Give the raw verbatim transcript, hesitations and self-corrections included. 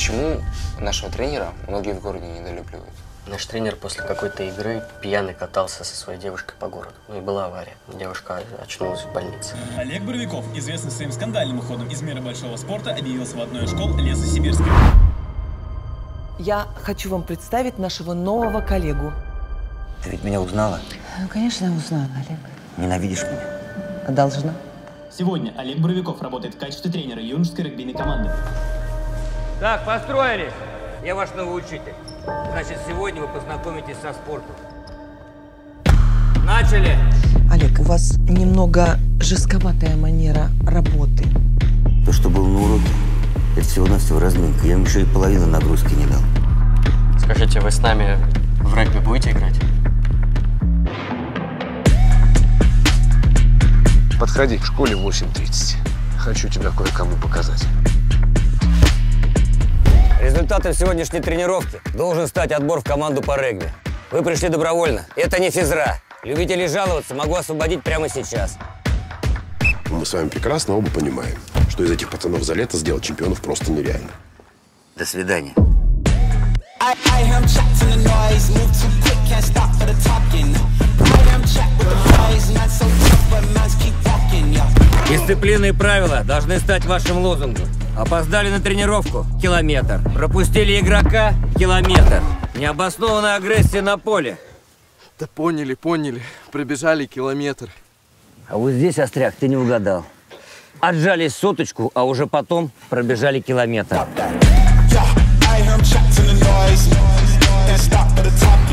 Почему нашего тренера многие в городе недолюбливают? Наш тренер после какой-то игры пьяный катался со своей девушкой по городу. Ну и была авария. Девушка очнулась в больнице. Олег Боровиков, известный своим скандальным уходом из мира большого спорта, объявился в одной из школ Лесосибирска. Я хочу вам представить нашего нового коллегу. Ты ведь меня узнала? Ну, конечно, я узнала, Олег. Ненавидишь меня? Должна. Сегодня Олег Боровиков работает в качестве тренера юношеской регбийной команды. Так, построились. Я ваш новый учитель. Значит, сегодня вы познакомитесь со спортом. Начали! Олег, у вас немного жестковатая манера работы. То, что было на уроке, это всего-навсего разминка. Я им еще и половину нагрузки не дал. Скажите, вы с нами в регби будете играть? Подходи к школе в восемь тридцать. Хочу тебя кое-кому показать. Результатом сегодняшней тренировки должен стать отбор в команду по регби. Вы пришли добровольно. Это не физра. Любителей жаловаться могу освободить прямо сейчас. Мы с вами прекрасно оба понимаем, что из этих пацанов за лето сделать чемпионов просто нереально. До свидания. Дисциплина и правила должны стать вашим лозунгом. Опоздали на тренировку – километр. Пропустили игрока – километр. Необоснованная агрессия на поле. Да поняли, поняли. Пробежали километр. А вот здесь, Остряк, ты не угадал. Отжались соточку, а уже потом пробежали километр.